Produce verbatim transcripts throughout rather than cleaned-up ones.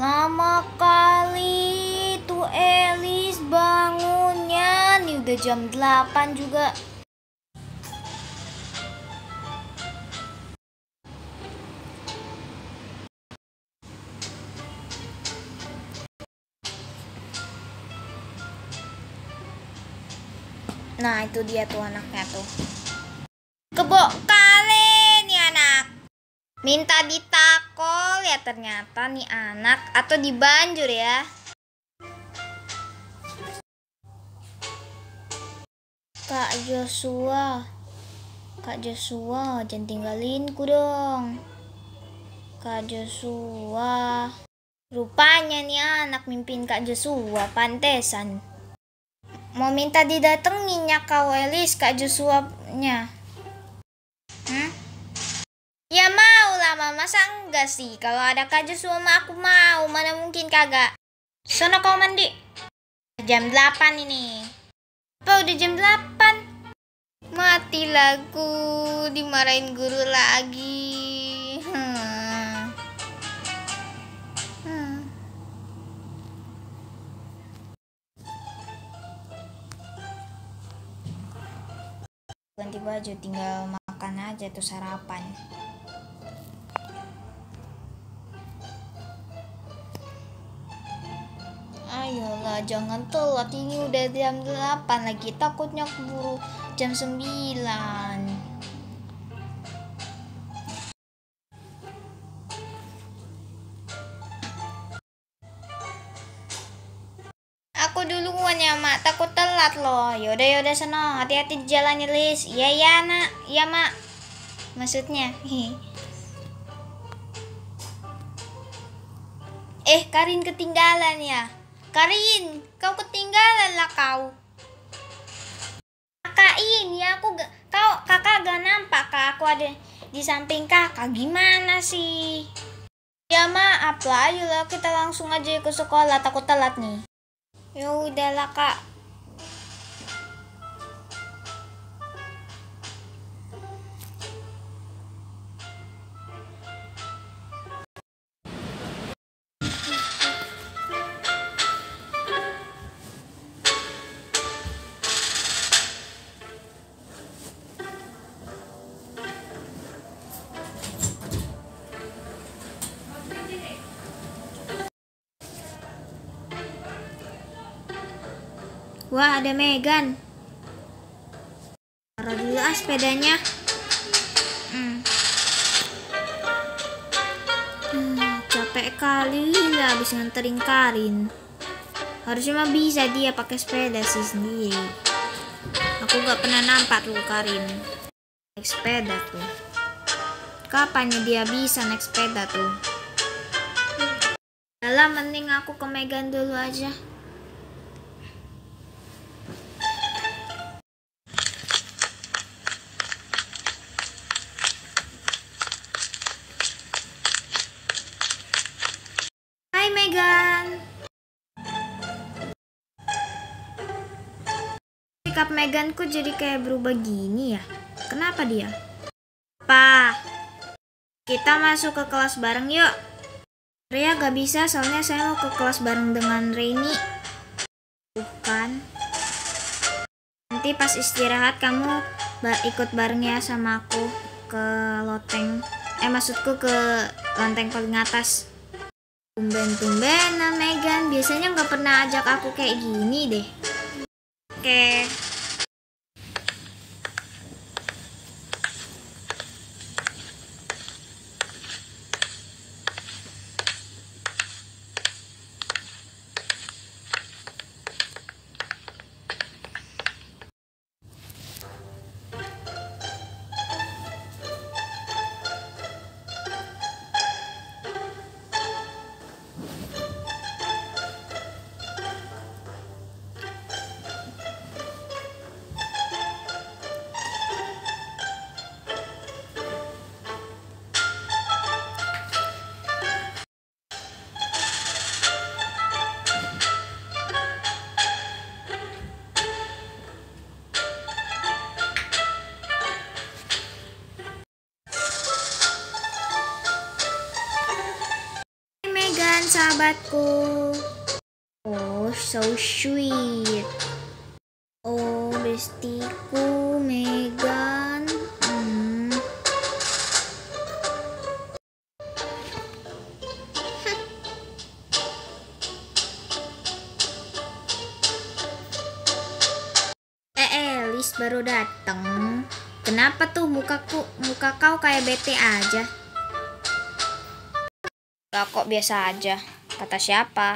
Lama kali tuh Elis bangunnya. Nih udah jam delapan juga. Nah itu dia tuh anaknya tuh. Kebok kali nih anak. Minta ditakol ya ternyata nih anak. Atau dibanjur ya. Kak Joshua. Kak Joshua jangan tinggalin ku dong. Kak Joshua. Rupanya nih anak mimpin Kak Joshua. Pantesan. Mau minta didatengin ya kau Elis Kak Joshua-nya. Hmm? Ya mau lah mama, masa enggak sih? Kalau ada Kak Joshua mah aku mau, mana mungkin kagak. Sono kau mandi. Jam delapan ini. Apa udah jam delapan? Mati lagu, dimarahin guru lagi. Hmm. Hmm. Ganti baju, tinggal makan aja tuh sarapan. Ayolah jangan telat, ini udah jam delapan lagi, takutnya keburu jam sembilan. Aku duluan ya mak, takut telat loh. Yaudah yaudah sana, hati-hati di jalannya Lis. Iya ya nak, iya mak. Maksudnya. Eh Karin ketinggalan ya. Karin, kau ketinggalan lah kau. Kakak ini aku gak, kau kakak gak nampak kak, aku ada di samping kakak. Gimana sih? Ya maaf lah, ayolah kita langsung aja ke sekolah, takut telat nih. Ya udahlah kak. Wah ada Megan. Taruh dulu ah sepedanya. Hmm. Hmm, capek kali lah habis nganterin Karin. Harusnya mah bisa dia pakai sepeda sih sendiri. Aku gak pernah nampak tuh Karin naik sepeda tuh. Kapan dia bisa naik sepeda tuh? Yalah mending aku ke Megan dulu aja. Hai Megan. Sikap Megan kok jadi kayak berubah gini ya? Kenapa dia? Pa, kita masuk ke kelas bareng yuk. Ria gak bisa soalnya saya mau ke kelas bareng dengan Reini. Bukan. Nanti pas istirahat kamu ikut bareng ya sama aku ke loteng. Eh maksudku ke loteng paling atas. Tumben-tumben nah Megan, biasanya gak pernah ajak aku kayak gini deh. Oke. sahabatku. Oh, so sweet. Oh, bestiku Megan. Hmm. eh, eh, Lis baru dateng. Kenapa tuh mukaku, muka kau kayak bete aja? Gak kok, biasa aja. Kata siapa?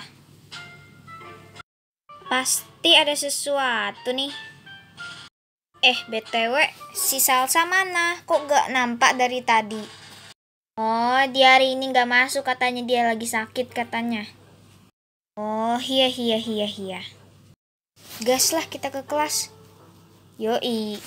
Pasti ada sesuatu nih. Eh, B T W, si Salsa mana? Kok gak nampak dari tadi? Oh, dia hari ini gak masuk katanya, dia lagi sakit katanya. Oh, iya, iya, iya, iya. Gas lah kita ke kelas. Yoi.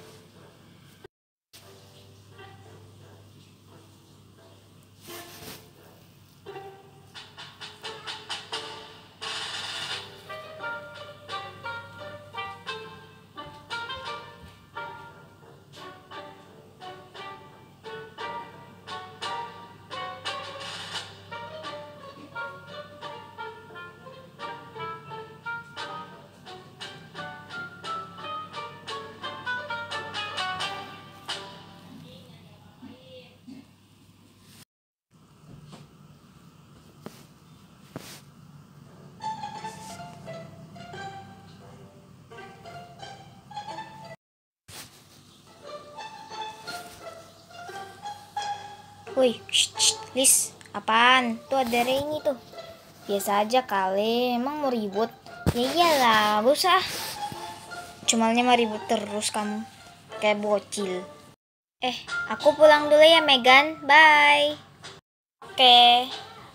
Woi, Lis, apaan? Tuh ada Reni tuh. Biasa aja kali, emang mau ribut? Ya iyalah, gak usah. Cumalnya mau ribut terus kamu, kayak bocil. Eh, aku pulang dulu ya Megan, bye. Oke.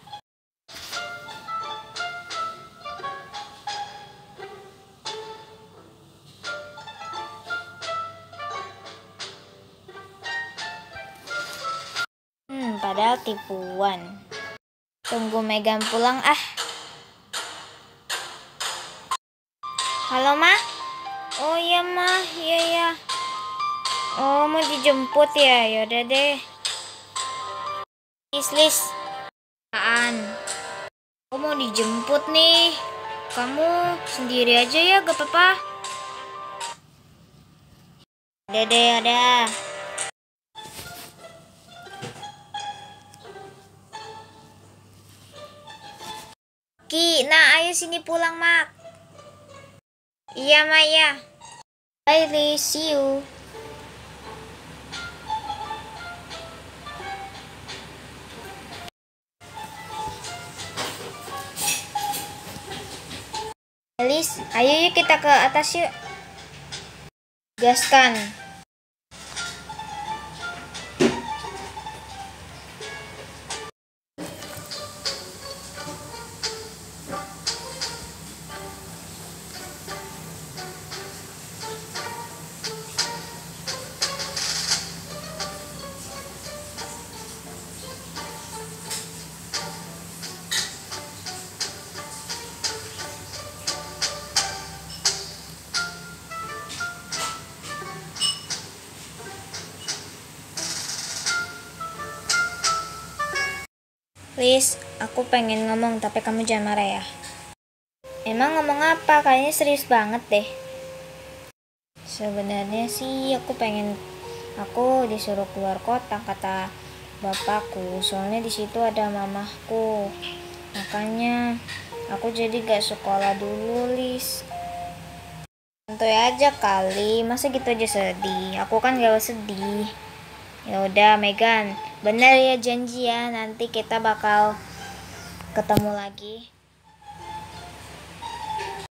Hmm, padahal tipuan. Tunggu Megan pulang ah. Halo Ma? Oh iya Ma, iya ya. Oh mau dijemput ya, yaudah deh. Lis, Lis. Apaan? Aku mau dijemput nih. Kamu sendiri aja ya, gak apa-apa. Udah deh, ada. Ki, nah ayo sini pulang Mak. Iya Maya. Bye Lis, see you. Lis, ayo yuk kita ke atas yuk. Gaskan. Lis, aku pengen ngomong tapi kamu jangan marah ya. Emang ngomong apa? Kayaknya serius banget deh. Sebenarnya sih aku pengen, aku disuruh keluar kota kata bapakku. Soalnya di situ ada mamahku. Makanya aku jadi gak sekolah dulu, Lis. Santai aja kali, masa gitu aja sedih? Aku kan gak sedih. Ya udah Megan, bener ya janji ya, nanti kita bakal ketemu lagi.